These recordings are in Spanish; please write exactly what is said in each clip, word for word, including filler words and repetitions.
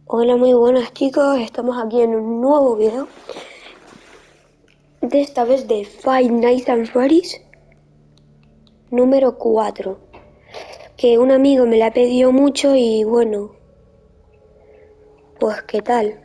Hola, muy buenas chicos, estamos aquí en un nuevo video, de esta vez de Five Nights at Freddy's número cuatro, que un amigo me la pidió mucho y bueno, pues qué tal,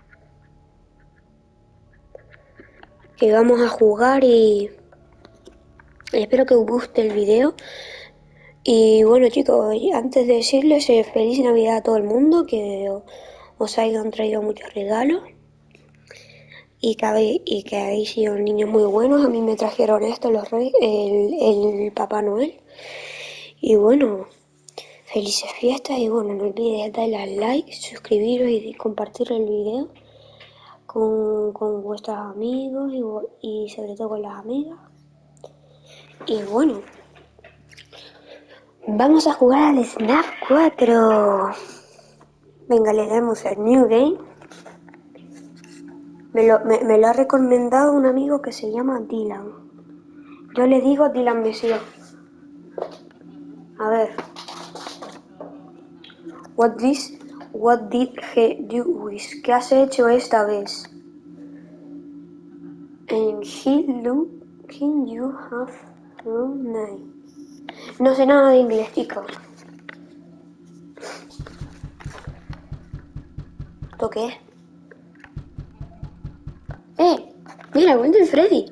que vamos a jugar y espero que os guste el video. Y bueno chicos, antes de decirles eh, feliz Navidad a todo el mundo, que os hayan traído muchos regalos. Y que, habéis, y que habéis sido niños muy buenos. A mí me trajeron esto los reyes, el, el Papá Noel. Y bueno, felices fiestas y bueno, no olvidéis darle al like, suscribiros y compartir el video con, con vuestros amigos y, y sobre todo con las amigas. Y bueno, vamos a jugar al Snap cuatro. Venga, le damos al New Game. Me lo, me, me lo ha recomendado un amigo que se llama Dylan. Yo le digo Dylan Mesías. A ver. What this? What did he do with? ¿Qué has hecho esta vez? And he looking you have room nine. No sé nada de inglés, chicos. ¿Esto qué es? ¡Eh! Mira, Winter Freddy.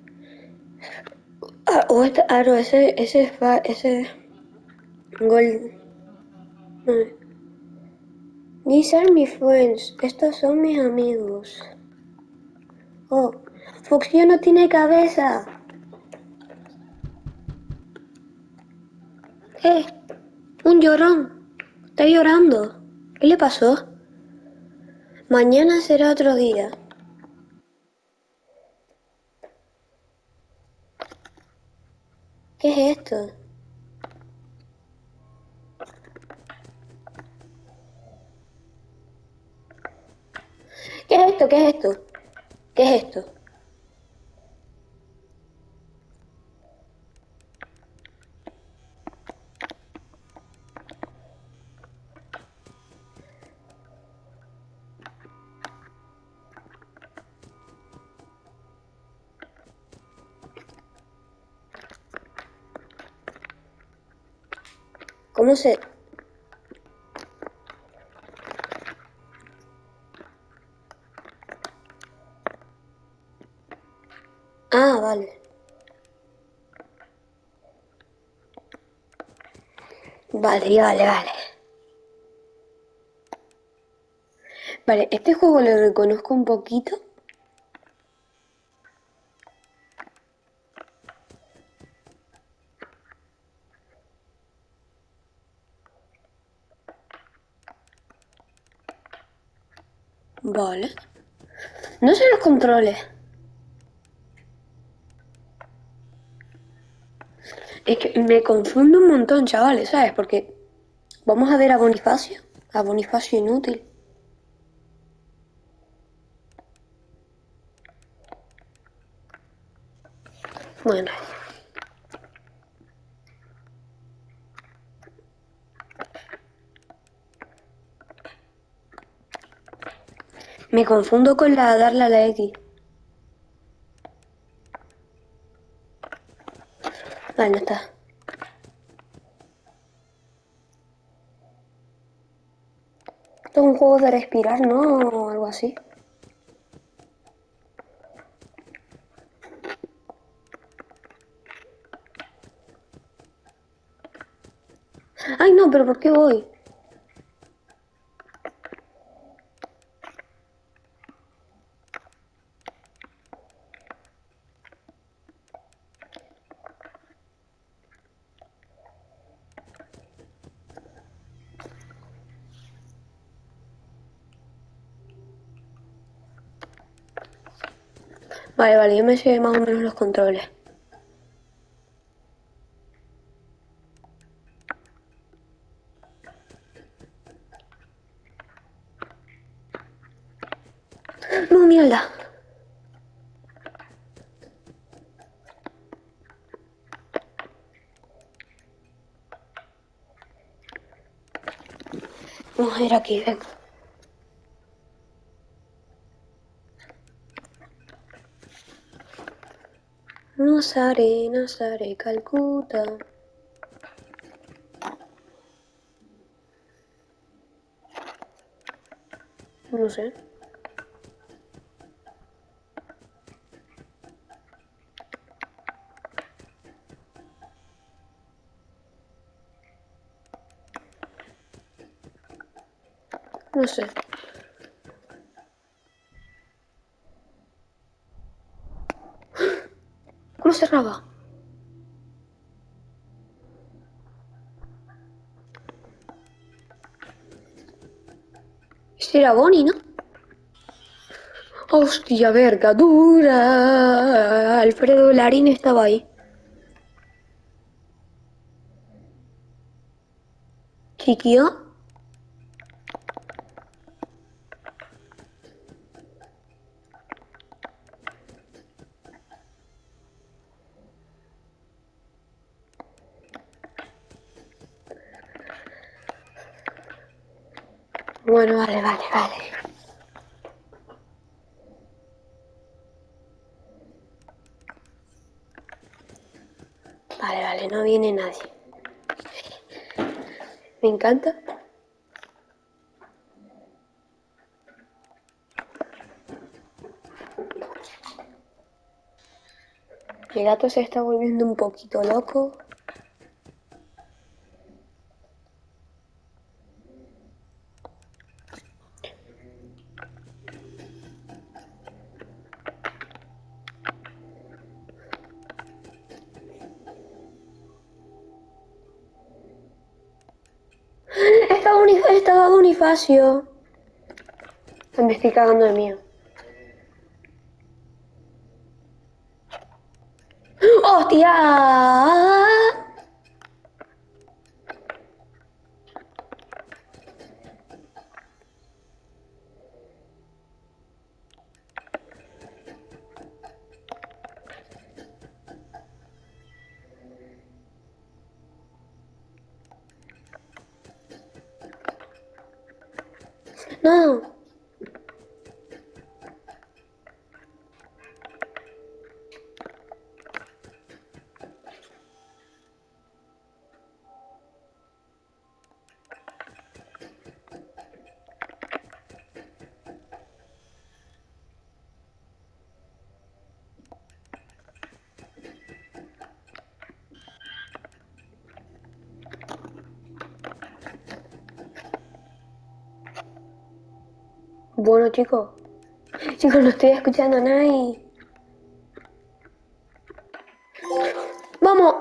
Ah, o esta, ah, no, ese, ese, ese, Gold. No. These are my friends. Estos son mis amigos. Oh, Foxio no tiene cabeza. ¡Eh! Un llorón. Está llorando. ¿Qué le pasó? Mañana será otro día. ¿Qué es esto? ¿Qué es esto? ¿Qué es esto? ¿Qué es esto? ¿Cómo se...? Ah, vale. Vale, vale, vale. Vale, este juego lo reconozco un poquito. Vale. No sé los controles. Es que me confundo un montón, chavales, ¿sabes? Porque vamos a ver a Bonifacio. A Bonifacio inútil. Bueno. Me confundo con la darle a la X. Vale, no está. Esto es un juego de respirar, ¿no? O algo así. Ay, no, pero ¿por qué voy? Vale, vale, yo me sé más o menos los controles. No, mierda. Vamos a ir aquí, venga. Nazaré, Nazaré, Calcuta. No sé. No sé. ¿Cómo cerraba? Este era Bonnie, ¿no? Hostia, verga, dura. Alfredo Larín estaba ahí. Chiquillo. Bueno, vale, vale, vale. Vale, vale, no viene nadie. Me encanta. El gato se está volviendo un poquito loco. Estaba, Bonif estaba Bonifacio. Me estoy cagando de miedo. ¡Hostia! No. Bueno, chicos. Chicos, no estoy escuchando a nadie. ¡Vamos!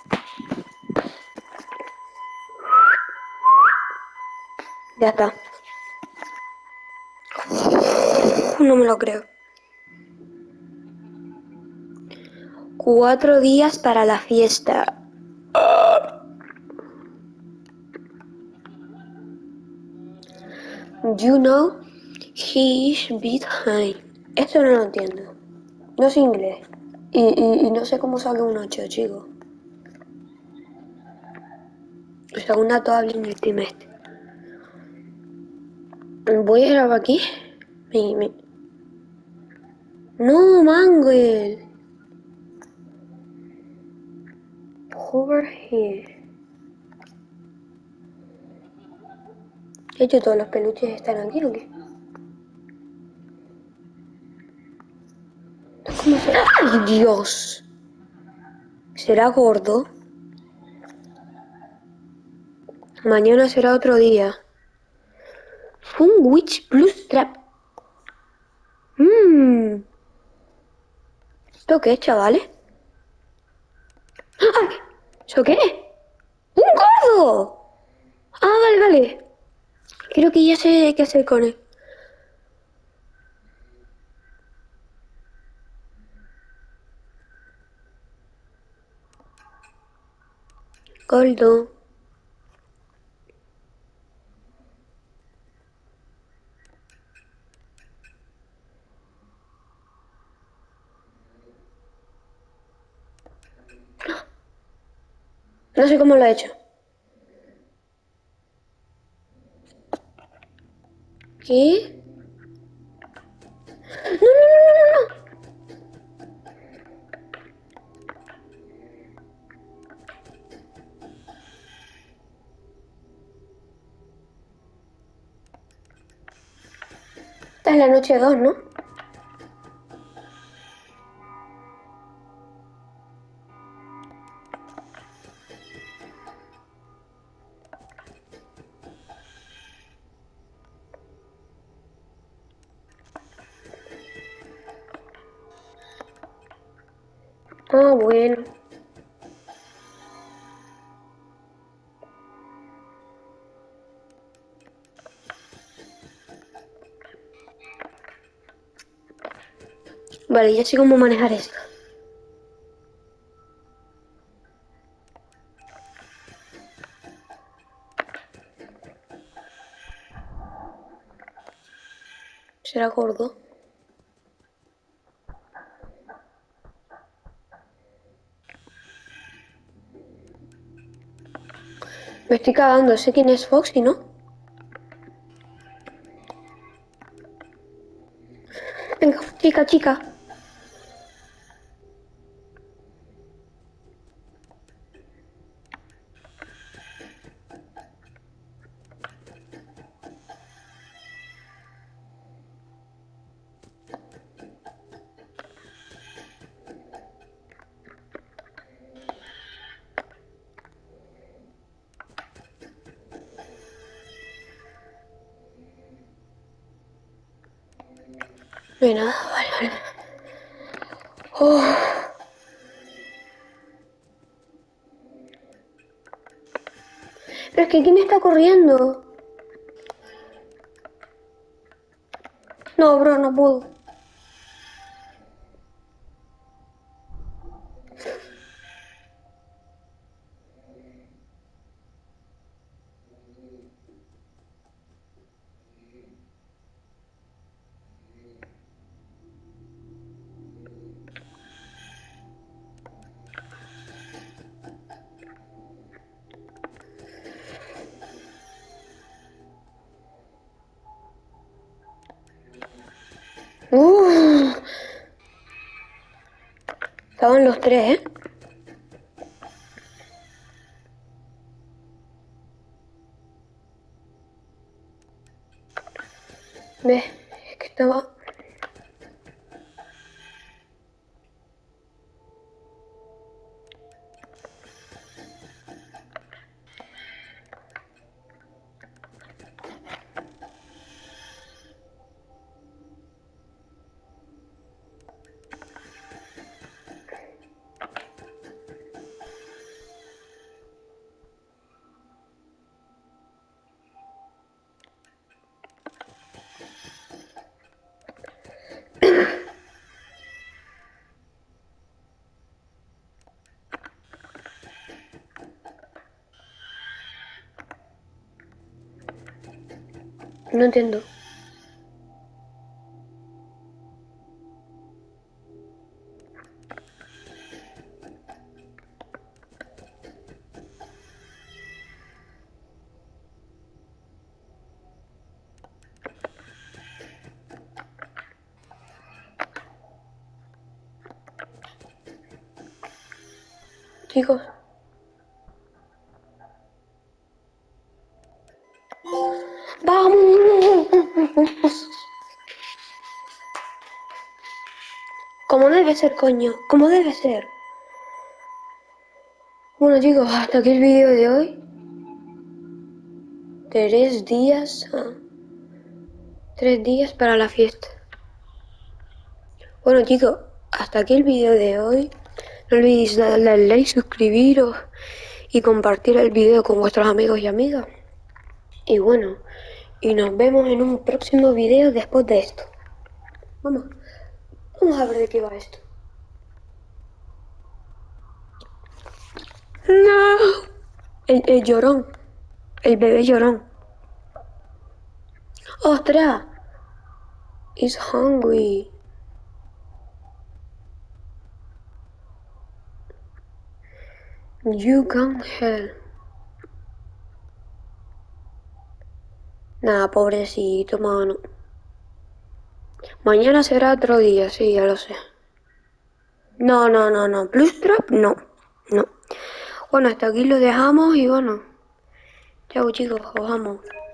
Ya está. No me lo creo. Cuatro días para la fiesta. You know, he's behind. Esto no lo entiendo. No sé inglés. Y, y, y no sé cómo sale un ocho, chicos. O sea, un dato habla en el trimestre. Voy a grabar aquí. Mi, mi. No, Manguel. Over here. De hecho, todos los peluches están aquí, ¿o qué? ¿Cómo será? ¡Ay, Dios! ¿Será gordo? Mañana será otro día. Un Witch Plus Trap. Mmm. ¿Esto qué es, chavales? ¡Ay! ¿Eso qué es? ¡Un gordo! Ah, vale, vale. Creo que ya sé qué hacer con él. Gordo. No sé cómo lo he hecho. ¿Qué? No, no, no, no, no. Esta es la noche dos, ¿no? Ah, bueno. Vale, ya sé cómo manejar esto. ¿Será gordo? Me estoy cagando, sé quién es Foxy, ¿no? Venga, chica, chica. No hay nada, vale, vale. Oh. Pero es que ¿quién está corriendo? No, bro, no puedo. Uh. Estaban los tres, ¿eh? ¿Ves? Es que estaba... No entiendo. Chicos. ¡Vamos! Como debe ser, coño. Como debe ser. Bueno, chicos, hasta aquí el vídeo de hoy. Tres días... Ah, tres días para la fiesta. Bueno, chicos, hasta aquí el vídeo de hoy. No olvidéis darle al like, suscribiros y compartir el vídeo con vuestros amigos y amigas. Y bueno, y nos vemos en un próximo vídeo después de esto. Vamos, vamos a ver de qué va esto. No. El, el llorón. El bebé llorón. ¡Ostras! He's hungry. You can help. Nada, pobrecito, mano. Mañana será otro día, sí, ya lo sé. No, no, no, no. Plus Trap, no. No. Bueno, hasta aquí lo dejamos y bueno. Chao, chicos, os amo.